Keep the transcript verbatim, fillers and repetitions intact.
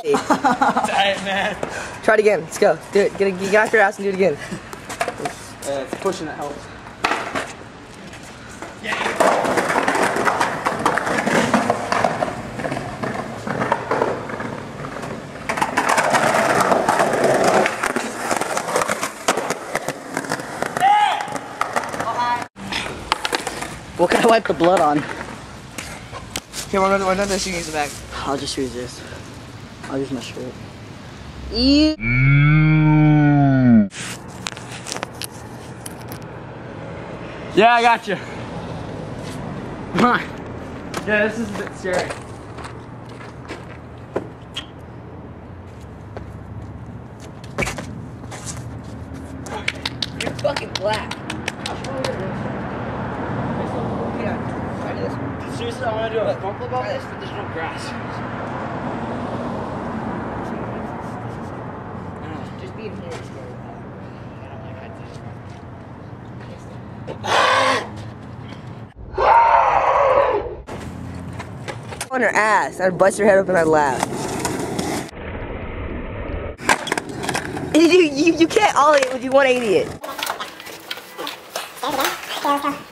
Tight, man. Try it again. Let's go. Do it. Get, a, get off your ass and do it again. Uh, it's pushing that helps. What can I wipe the blood on? Okay, one of this you use the bag. I'll just use this. I'll use my shirt. Ew. Yeah, I got you. Come on. Yeah, this is a bit scary. You're fucking black. Seriously, I want to do a front flip on this, but there's no grass. Just be in here. On her ass. I'd bust your head open and I'd laugh. You, you, you can't ollie it when you one eighty it.